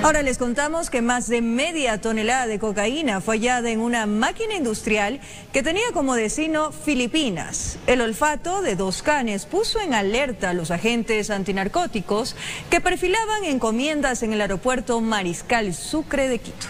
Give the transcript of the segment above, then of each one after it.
Ahora les contamos que más de media tonelada de cocaína fue hallada en una máquina industrial que tenía como destino Filipinas. El olfato de dos canes puso en alerta a los agentes antinarcóticos que perfilaban encomiendas en el aeropuerto Mariscal Sucre de Quito.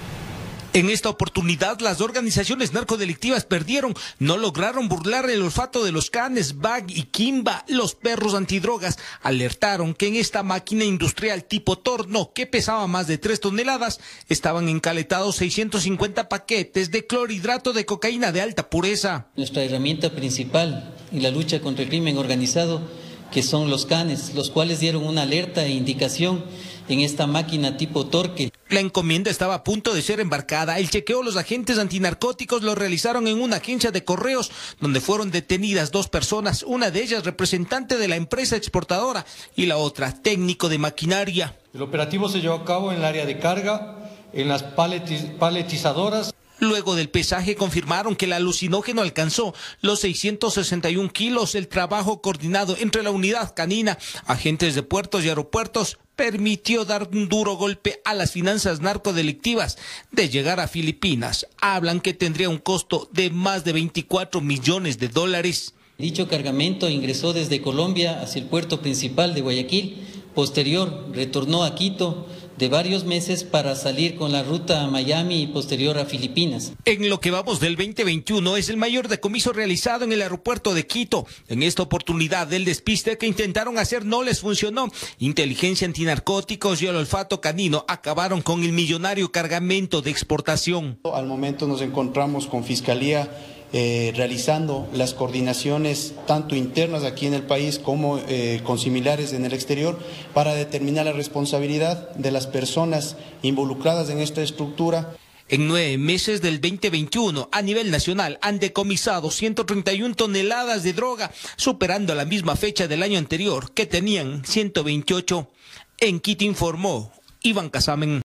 En esta oportunidad, las organizaciones narcodelictivas perdieron, no lograron burlar el olfato de los canes, Bag y Kimba. Los perros antidrogas alertaron que en esta máquina industrial tipo torno, que pesaba más de 3 toneladas, estaban encaletados 650 paquetes de clorhidrato de cocaína de alta pureza. Nuestra herramienta principal en la lucha contra el crimen organizado, que son los canes, los cuales dieron una alerta e indicación en esta máquina tipo torque. La encomienda estaba a punto de ser embarcada. El chequeo los agentes antinarcóticos lo realizaron en una agencia de correos donde fueron detenidas 2 personas, una de ellas representante de la empresa exportadora y la otra técnico de maquinaria. El operativo se llevó a cabo en el área de carga, en las paletizadoras. Luego del pesaje confirmaron que el alucinógeno alcanzó los 661 kilos. El trabajo coordinado entre la unidad canina, agentes de puertos y aeropuertos permitió dar un duro golpe a las finanzas narcodelictivas de llegar a Filipinas. Hablan que tendría un costo de más de 24 millones de dólares. Dicho cargamento ingresó desde Colombia hacia el puerto principal de Guayaquil. Posterior, retornó a Quito de varios meses para salir con la ruta a Miami y posterior a Filipinas. En lo que vamos del 2021 es el mayor decomiso realizado en el aeropuerto de Quito. En esta oportunidad el despiste que intentaron hacer no les funcionó. Inteligencia antinarcóticos y el olfato canino acabaron con el millonario cargamento de exportación. Al momento nos encontramos con Fiscalía realizando las coordinaciones tanto internas aquí en el país como con similares en el exterior para determinar la responsabilidad de las personas involucradas en esta estructura. En 9 meses del 2021, a nivel nacional, han decomisado 131 toneladas de droga, superando la misma fecha del año anterior, que tenían 128. En Quito informó Iván Casamen.